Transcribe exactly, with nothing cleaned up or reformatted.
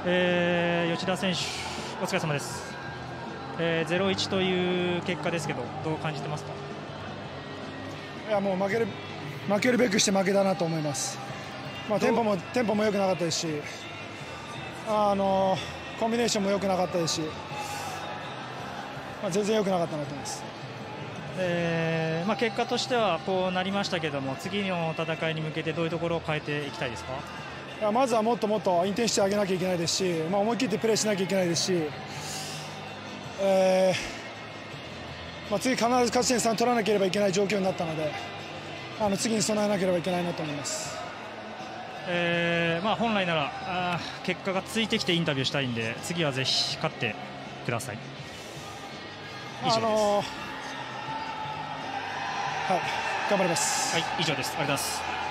えー、吉田選手、お疲れ様です。えー、ゼロいちという結果ですけど、どう感じてますか？ いや、もう負ける負けるべくして負けだなと思います。まあ、テンポもテンポも良くなかったですし、あのコンビネーションも良くなかったですし、まあ、全然良くなかったなと思います。 えーまあ、結果としてはこうなりましたけども、次の戦いに向けてどういうところを変えていきたいですか？ いや、まずはもっともっとインテンシティ上げなきゃいけないですし、まあ、思い切ってプレーしなきゃいけないですし、えーまあ、次必ず勝ち点さん取らなければいけない状況になったので、あの次に備えなければいけないなと思います。 えーまあ、本来ならあ結果がついてきてインタビューしたいんで、次はぜひ勝ってください。以上です。 あのーはい、頑張ります。 はい、以上です。ありがとうございます。